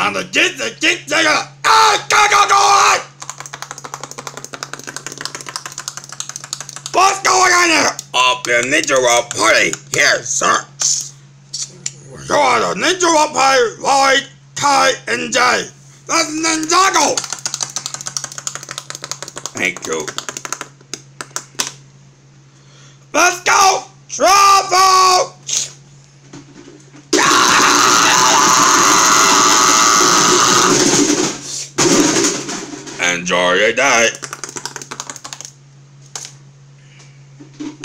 And the kids that keep taking it. Go! What's going on here? Oh, the Ninja Roll Party. Here, sir. You are the Ninja Roll Party, Lloyd, Kai, and Jay. That's Ninjago. Thank you. Let's go! Travel! Enjoy your day.